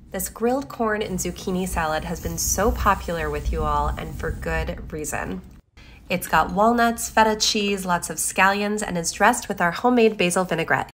This grilled corn and zucchini salad has been so popular with you all, and for good reason. It's got walnuts, feta cheese, lots of scallions, and is dressed with our homemade basil vinaigrette.